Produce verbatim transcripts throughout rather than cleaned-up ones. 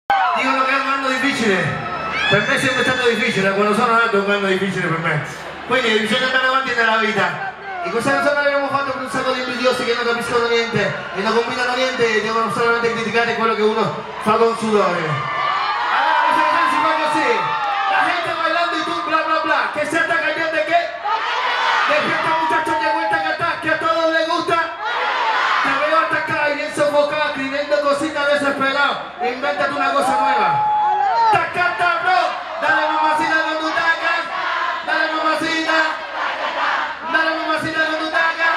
Dicono che è un anno difficile, per me è sempre stato difficile, quando sono nato è un anno difficile per me. Quindi bisogna andare avanti nella vita. E questa canzone l'abbiamo fatto per un sacco di invidiosi che non capiscono niente e non combinano niente e devono solamente criticare quello che uno fa con sudore. Allora questa canzone si fa così, la gente bailando y tú bla bla bla, que se ataca gente que despierta muchachos de vuelta que ataque, que a todos les gusta. Te veo atacar y bien sofocado, escribiendo cositas desesperado, invéntate una cosa nueva. Tacata bro, dale mamacita con tu taca, dale mamacita. Dale mamacita con tu taca.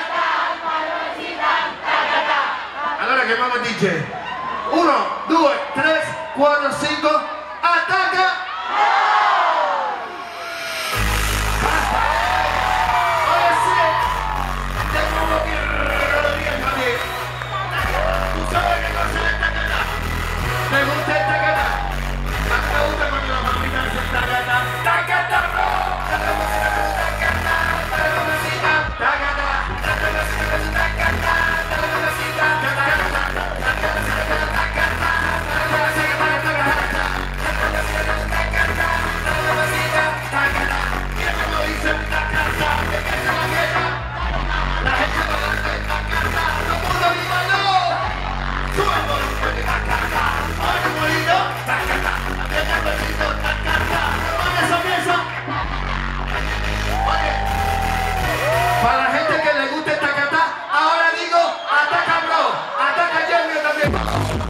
Allora chiamiamo il D J. uno, due, tre, quattro, cinque, attacca! Ora sì! Devo che lo dica di. Tu sai che cosa è taccata? Me gusta il taccata. Ma me gusta quando la mamita si taccata. Taccata bro! Dale mamacita con tu taccata. Dale mamacita. Taccata. Dale mamacita con tu taccata. Dale mamacita. Para la gente que le gusta esta cata, ahora digo, ataca bro, ataca Jeremy también.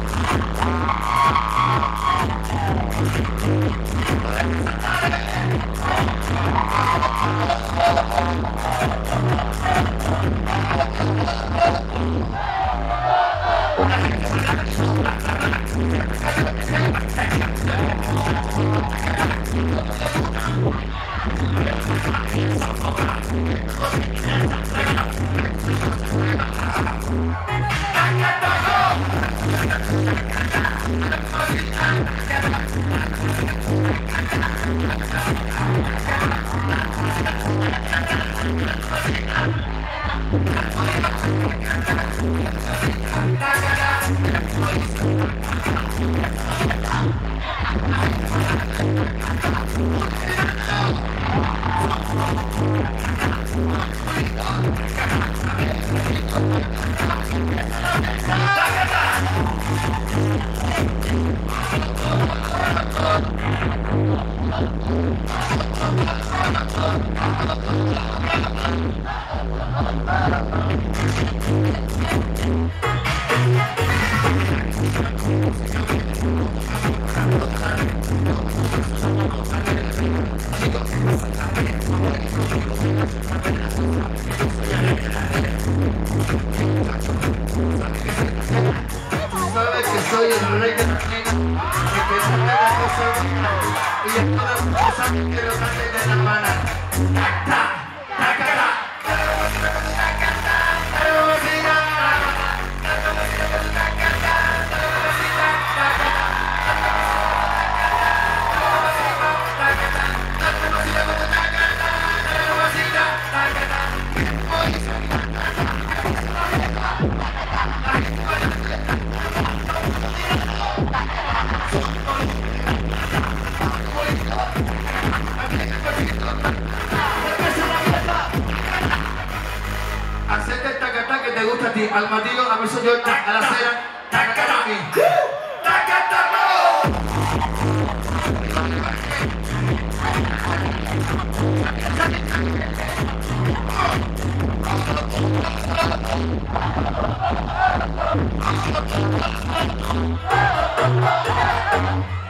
Soy el rey de la nena, que te saca las cosas y ya todas las cosas que lo salen de la mano. ¡Taca! ¡Taca! Hacete el tacatá que te gusta a ti, al matillo, a beso yo, a la cera, tacatá a mí. ¡Tacatá! No.